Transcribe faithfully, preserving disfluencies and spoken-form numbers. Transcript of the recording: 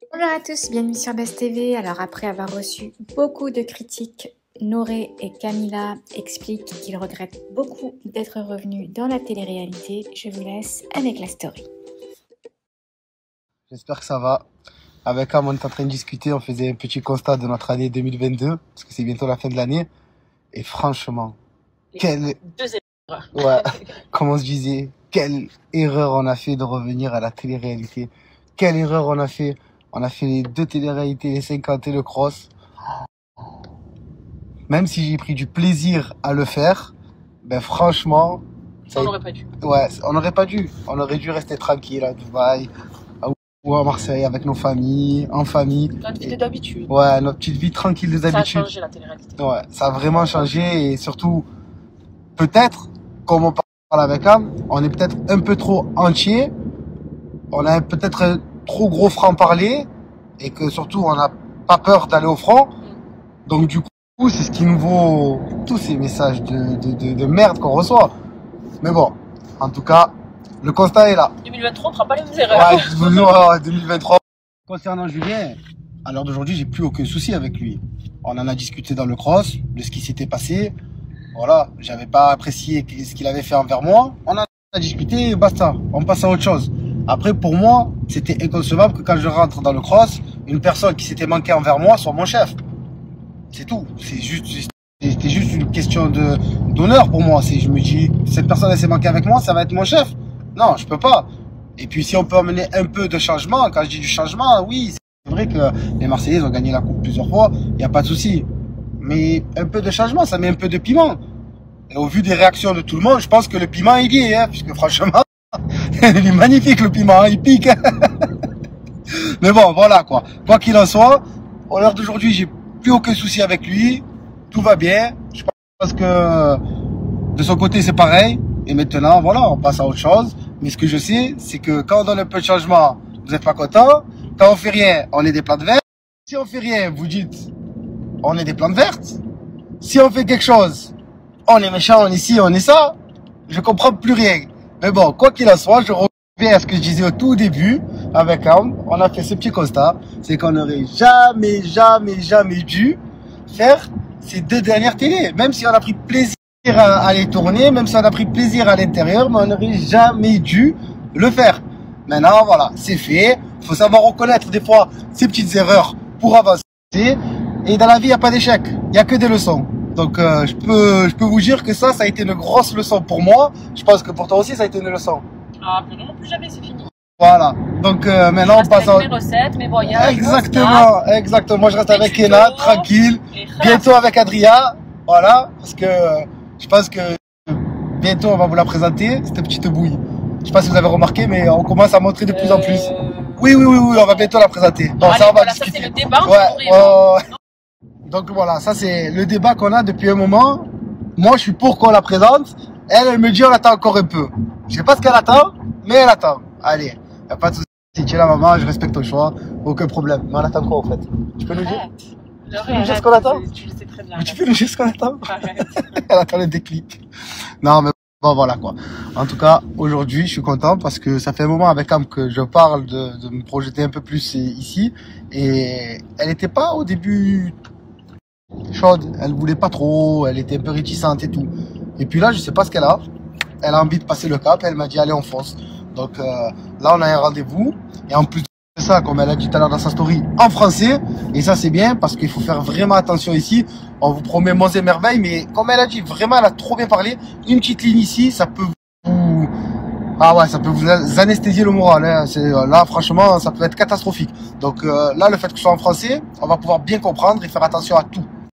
Bonjour à tous, bienvenue sur Buzz T V. Alors après avoir reçu beaucoup de critiques, Noré et Camila expliquent qu'ils regrettent beaucoup d'être revenus dans la télé-réalité. Je vous laisse avec la story. J'espère que ça va. Avec Am, on est en train de discuter, on faisait un petit constat de notre année deux mille vingt-deux, parce que c'est bientôt la fin de l'année. Et franchement, Les quelle... deux erreurs. Ouais, comme on se disait, quelle erreur on a fait de revenir à la télé-réalité. Quelle erreur on a fait. On a fait les deux télé-réalités, les cinquante et le cross. Même si j'ai pris du plaisir à le faire, ben franchement... Ça, on n'aurait pas dû. Ouais, on n'aurait pas dû. On aurait dû rester tranquille à Dubaï ou à Marseille avec nos familles, en famille. Notre vie d'habitude. Ouais, notre petite vie tranquille de d'habitude. Ça a changé la télé-réalité. Ouais, ça a vraiment changé et surtout, peut-être, comme on parle avec Am, on est peut-être un peu trop entier. On a peut-être trop gros franc-parler et que surtout, on n'a pas peur d'aller au front. Donc du coup, c'est ce qui nous vaut tous ces messages de, de, de, de merde qu'on reçoit. Mais bon, en tout cas, le constat est là. deux mille vingt-trois, on ne fera pas les mêmes erreurs. Ouais, deux mille vingt-trois. Concernant Julien, à l'heure d'aujourd'hui, j'ai plus aucun souci avec lui. On en a discuté dans le cross, de ce qui s'était passé. Voilà, j'avais pas apprécié ce qu'il avait fait envers moi. On en a discuté, basta, on passe à autre chose. Après, pour moi, c'était inconcevable que quand je rentre dans le cross, une personne qui s'était manquée envers moi soit mon chef. C'est tout. C'est juste, c'était juste une question de d'honneur pour moi. C'est, je me dis, cette personne elle s'est manquée avec moi, ça va être mon chef. Non, je peux pas. Et puis si on peut amener un peu de changement, quand je dis du changement, oui, c'est vrai que les Marseillais ont gagné la coupe plusieurs fois, il n'y a pas de souci. Mais un peu de changement, ça met un peu de piment. Et au vu des réactions de tout le monde, je pense que le piment il y est, hein, puisque franchement, il est magnifique le piment, hein, il pique. Mais bon, voilà quoi. Quoi qu'il en soit, à l'heure d'aujourd'hui, j'ai plus aucun souci avec lui, tout va bien. Je pense que de son côté c'est pareil. Et maintenant, voilà, on passe à autre chose. Mais ce que je sais, c'est que quand on donne un peu de changement, vous n'êtes pas content. Quand on fait rien, on est des plantes vertes. Si on fait rien, vous dites, on est des plantes vertes. Si on fait quelque chose, on est méchant, on est ci, on est ça. Je comprends plus rien. Mais bon, quoi qu'il en soit, je reviens à ce que je disais au tout début avec Am. On a fait ce petit constat. C'est qu'on n'aurait jamais, jamais, jamais dû faire ces deux dernières télés. Même si on a pris plaisir à, à les tourner, même si on a pris plaisir à l'intérieur, mais on n'aurait jamais dû le faire. Maintenant, voilà, c'est fait. Il faut savoir reconnaître des fois ces petites erreurs pour avancer. Et dans la vie, il n'y a pas d'échec. Il n'y a que des leçons. Donc, euh, je peux, je peux vous dire que ça, ça a été une grosse leçon pour moi. Je pense que pour toi aussi, ça a été une leçon. Ah, mais non, plus jamais, c'est fini. Voilà. Donc, euh, maintenant, on passe à... à... mes recettes, mes voyages. Exactement, exactement. Moi, je reste avec Kenna, tranquille. Bientôt avec Adria. Voilà. Parce que euh, je pense que bientôt, on va vous la présenter, cette petite bouille. Je sais pas si vous avez remarqué, mais on commence à montrer de plus euh... en plus. Oui, oui, oui, oui, on va bientôt la présenter. Bon, allez, ça, on va voilà, discuter. Ça, c'est le débat. Ouais, ouais. Donc voilà, ça c'est le débat qu'on a depuis un moment. Moi, je suis pour qu'on la présente. Elle, elle me dit on attend encore un peu. Je sais pas ce qu'elle attend, mais elle attend. Allez, y a pas de souci. Si tu es là, maman, je respecte ton choix. Aucun problème. Mais on attend quoi, en fait? Tu peux nous dire? Tu peux nous dire ce qu'on attend? Tu le sais très bien. Mais tu peux nous dire ce qu'on attend? Arrête. Elle attend le déclic. Non, mais bon, voilà quoi. En tout cas, aujourd'hui, je suis content parce que ça fait un moment avec Am que je parle de, de me projeter un peu plus ici. Et elle n'était pas au début chaude, elle voulait pas trop, elle était un peu réticente et tout. Et puis là, je sais pas ce qu'elle a. Elle a envie de passer le cap, elle m'a dit allez on fonce. Donc euh, là, on a un rendez-vous. Et en plus de ça, comme elle a dit tout à l'heure dans sa story, en français. Et ça, c'est bien parce qu'il faut faire vraiment attention ici. On vous promet monts et merveilles, mais comme elle a dit, vraiment, elle a trop bien parlé. Une petite ligne ici, ça peut vous... Ah ouais, ça peut vous anesthésier le moral. Hein. C'est, là, franchement, ça peut être catastrophique. Donc euh, là, le fait que ce soit en français, on va pouvoir bien comprendre et faire attention à tout.